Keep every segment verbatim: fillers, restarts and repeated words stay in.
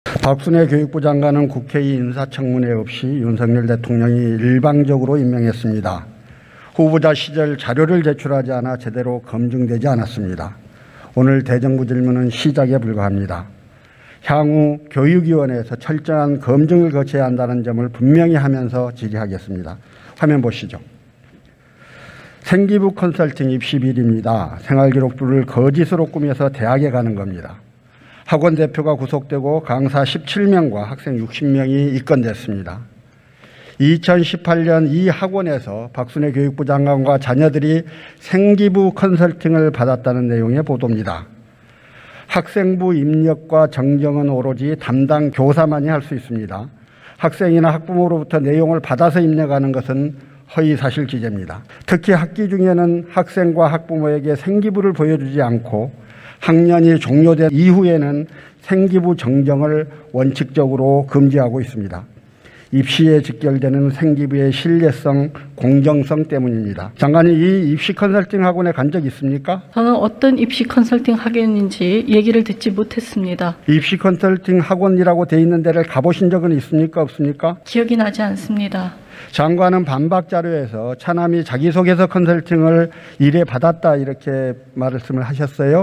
박순애 교육부 장관은 국회의 인사청문회 없이 윤석열 대통령이 일방적으로 임명했습니다. 후보자 시절 자료를 제출하지 않아 제대로 검증되지 않았습니다. 오늘 대정부 질문은 시작에 불과합니다. 향후 교육위원회에서 철저한 검증을 거쳐야 한다는 점을 분명히 하면서 질의하겠습니다. 화면 보시죠. 생기부 컨설팅 입시 비리입니다. 생활기록부를 거짓으로 꾸며서 대학에 가는 겁니다. 학원 대표가 구속되고 강사 십칠 명과 학생 육십 명이 입건됐습니다. 이천십팔 년 이 학원에서 박순애 교육부 장관과 자녀들이 생기부 컨설팅을 받았다는 내용의 보도입니다. 학생부 입력과 정정은 오로지 담당 교사만이 할 수 있습니다. 학생이나 학부모로부터 내용을 받아서 입력하는 것은 허위사실 기재입니다. 특히 학기 중에는 학생과 학부모에게 생기부를 보여주지 않고 학년이 종료된 이후에는 생기부 정정을 원칙적으로 금지하고 있습니다. 입시에 직결되는 생기부의 신뢰성, 공정성 때문입니다. 장관이 이 입시 컨설팅 학원에 간 적 있습니까? 저는 어떤 입시 컨설팅 학원인지 얘기를 듣지 못했습니다. 입시 컨설팅 학원이라고 돼 있는 데를 가보신 적은 있습니까? 없습니까? 기억이 나지 않습니다. 장관은 반박 자료에서 차남이 자기소개서 컨설팅을 일에 받았다 이렇게 말씀을 하셨어요.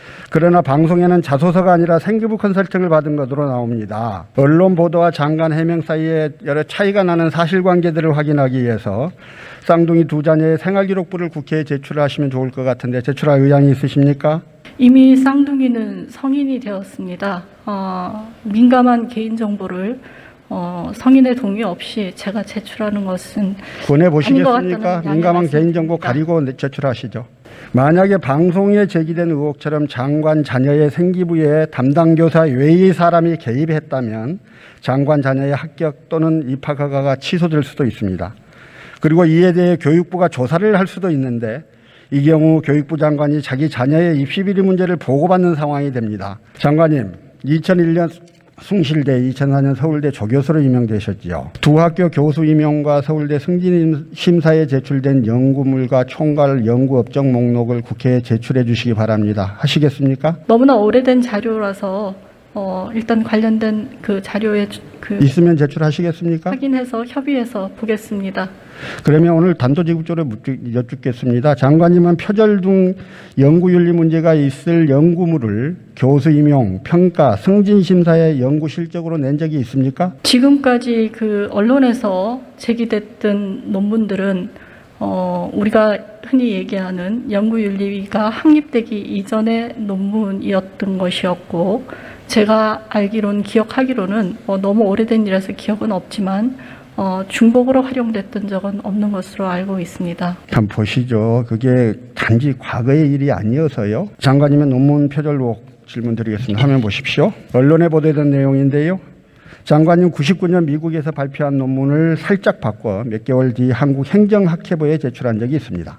그러나 방송에는 자소서가 아니라 생기부 컨설팅을 받은 것으로 나옵니다. 언론 보도와 장관 해명 사이에 여러 차이가 나는 사실관계들을 확인하기 위해서 쌍둥이 두 자녀의 생활기록부를 국회에 제출하시면 좋을 것 같은데 제출할 의향이 있으십니까? 이미 쌍둥이는 성인이 되었습니다. 어, 민감한 개인정보를 어, 성인의 동의 없이 제가 제출하는 것은 보내보시겠습니까? 민감한 개인정보 가리고 제출하시죠. 만약에 방송에 제기된 의혹처럼 장관 자녀의 생기부에 담당 교사 외의 사람이 개입했다면 장관 자녀의 합격 또는 입학 허가가 취소될 수도 있습니다. 그리고 이에 대해 교육부가 조사를 할 수도 있는데 이 경우 교육부 장관이 자기 자녀의 입시 비리 문제를 보고받는 상황이 됩니다. 장관님, 이천일 년 숭실대, 이천사 년 서울대 조교수로 임명되셨지요. 두 학교 교수 임용과 서울대 승진 심사에 제출된 연구물과 총괄 연구 업적 목록을 국회에 제출해 주시기 바랍니다. 하시겠습니까? 너무나 오래된 자료라서 어, 일단 관련된 그 자료에 그 있으면 제출하시겠습니까? 확인해서 협의해서 보겠습니다. 그러면 오늘 단도직입적으로 여쭙겠습니다. 장관님은 표절 등 연구윤리 문제가 있을 연구물을 교수 임용, 평가, 승진 심사에 연구 실적으로 낸 적이 있습니까? 지금까지 그 언론에서 제기됐던 논문들은 어, 우리가 흔히 얘기하는 연구윤리가 확립되기 이전의 논문이었던 것이었고, 제가 알기로는, 기억하기로는 어, 너무 오래된 일이라서 기억은 없지만 어, 중복으로 활용됐던 적은 없는 것으로 알고 있습니다. 참 보시죠. 그게 단지 과거의 일이 아니어서요. 장관님의 논문 표절 의혹 질문 드리겠습니다. 화면 보십시오. 언론에 보도된 내용인데요. 장관님 구십구 년 미국에서 발표한 논문을 살짝 바꿔 몇 개월 뒤 한국 행정학회부에 제출한 적이 있습니다.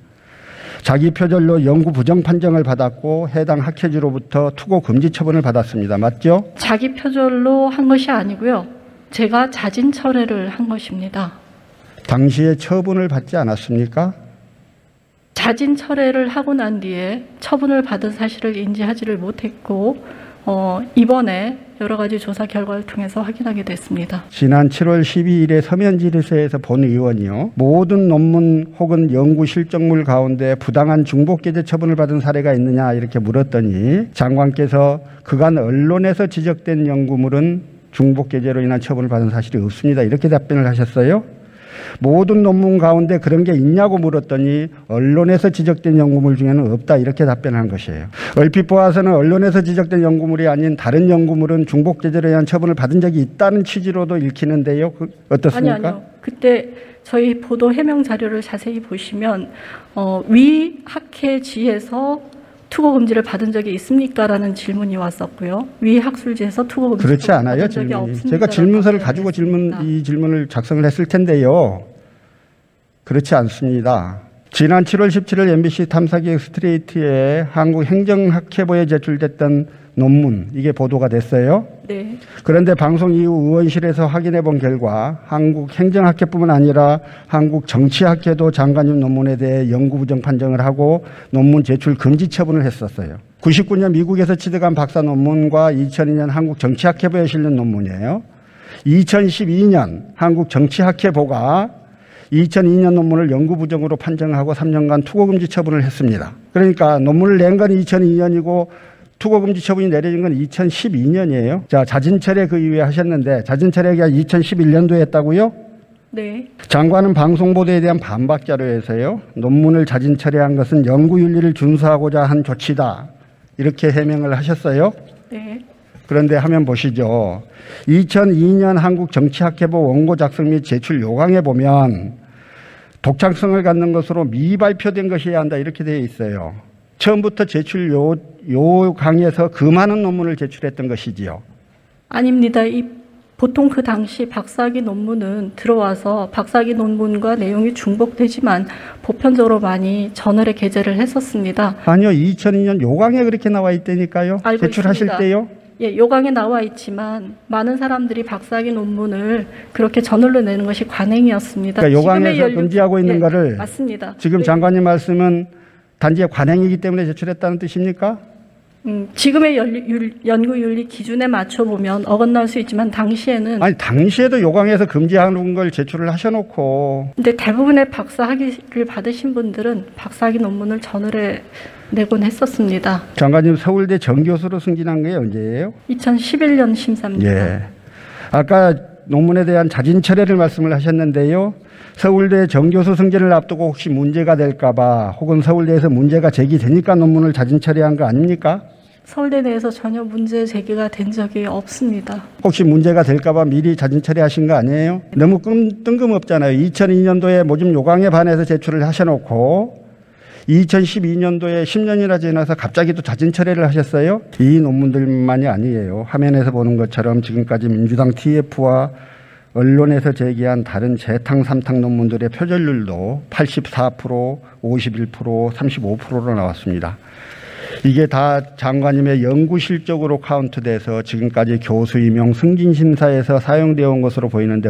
자기 표절로 연구 부정 판정을 받았고 해당 학회지로부터 투고 금지 처분을 받았습니다. 맞죠? 자기 표절로 한 것이 아니고요. 제가 자진 철회를 한 것입니다. 당시에 처분을 받지 않았습니까? 자진 철회를 하고 난 뒤에 처분을 받은 사실을 인지하지를 못했고 어, 이번에 여러 가지 조사 결과를 통해서 확인하게 됐습니다. 지난 칠월 십이일에 서면 질의서에서 본 의원이요. 모든 논문 혹은 연구 실적물 가운데 부당한 중복게재 처분을 받은 사례가 있느냐 이렇게 물었더니 장관께서 그간 언론에서 지적된 연구물은 중복게재로 인한 처분을 받은 사실이 없습니다. 이렇게 답변을 하셨어요. 모든 논문 가운데 그런 게 있냐고 물었더니 언론에서 지적된 연구물 중에는 없다 이렇게 답변한 것이에요. 얼핏 보아서는 언론에서 지적된 연구물이 아닌 다른 연구물은 중복제재로 의한 처분을 받은 적이 있다는 취지로도 읽히는데요. 그 어떻습니까? 아니, 아니요. 그때 저희 보도 해명 자료를 자세히 보시면 어, 위 학회지에서 투고 금지를 받은 적이 있습니까? 라는 질문이 왔었고요. 위 학술지에서 투고 금지를 그렇지 않아요, 질문이. 제가 질문서를 가지고 질문, 이 질문을 작성을 했을 텐데요. 그렇지 않습니다. 지난 칠월 십칠일 엠비씨 탐사기획 스트레이트에 한국행정학회부에 제출됐던 논문 이게 보도가 됐어요. 네. 그런데 방송 이후 의원실에서 확인해 본 결과 한국 행정학회뿐만 아니라 한국 정치학회도 장관님 논문에 대해 연구 부정 판정을 하고 논문 제출 금지 처분을 했었어요. 구십구 년 미국에서 취득한 박사 논문과 이천이 년 한국 정치학회보에 실린 논문이에요. 이천십이 년 한국 정치학회보가 이천이 년 논문을 연구 부정으로 판정하고 삼 년간 투고 금지 처분을 했습니다. 그러니까 논문을 낸 건 이천이 년이고 투고 금지 처분이 내려진 건 이천십이 년이에요. 자, 자진 철회 그 이후에 하셨는데 자진 철회가 이천십일 년도에 했다고요? 네. 장관은 방송 보도에 대한 반박 자료에서요. 논문을 자진 철회한 것은 연구 윤리를 준수하고자 한 조치다. 이렇게 해명을 하셨어요. 네. 그런데 화면 보시죠. 이천이 년 한국 정치학회보 원고 작성 및 제출 요강에 보면 독창성을 갖는 것으로 미발표된 것이어야 한다 이렇게 되어 있어요. 처음부터 제출 요, 요강에서 그 많은 논문을 제출했던 것이지요. 아닙니다. 이 보통 그 당시 박사학위 논문은 들어와서 박사학위 논문과 내용이 중복되지만 보편적으로 많이 저널에 게재를 했었습니다. 아니요. 이천이 년 요강에 그렇게 나와 있다니까요. 알고 제출하실 있습니다. 때요. 예, 요강에 나와 있지만 많은 사람들이 박사학위 논문을 그렇게 저널로 내는 것이 관행이었습니다. 그러니까 요강에서 지금의 연류- 금지하고 있는 예, 거를 맞습니다. 지금 네. 장관님 말씀은 단지 관행이기 때문에 제출했다는 뜻입니까? 음, 지금의 연류- 연구윤리 기준에 맞춰보면 어긋날 수 있지만 당시에는 아니 당시에도 요강에서 금지하는 걸 제출을 하셔놓고 근데 대부분의 박사학위를 받으신 분들은 박사학위 논문을 저널에 내곤 했었습니다. 장관님 서울대 정교수로 승진한 게 언제예요? 이천십일 년 심사입니다. 예. 아까 논문에 대한 자진 철회를 말씀을 하셨는데요. 서울대 정교수 승진을 앞두고 혹시 문제가 될까 봐 혹은 서울대에서 문제가 제기되니까 논문을 자진 철회한 거 아닙니까? 서울대 내에서 전혀 문제 제기가 된 적이 없습니다. 혹시 문제가 될까 봐 미리 자진 철회하신 거 아니에요? 너무 끔, 뜬금없잖아요. 이천이 년도에 모집 요강에 반해서 제출을 하셔놓고 이천십이 년도에 십 년이나 지나서 갑자기 또 자진 철회를 하셨어요. 이 논문들만이 아니에요. 화면에서 보는 것처럼 지금까지 민주당 티에프와 언론에서 제기한 다른 재탕, 삼탕 논문들의 표절률도 팔십사 퍼센트, 오십일 퍼센트, 삼십오 퍼센트로 나왔습니다. 이게 다 장관님의 연구 실적으로 카운트돼서 지금까지 교수 임용 승진 심사에서 사용되어 온 것으로 보이는데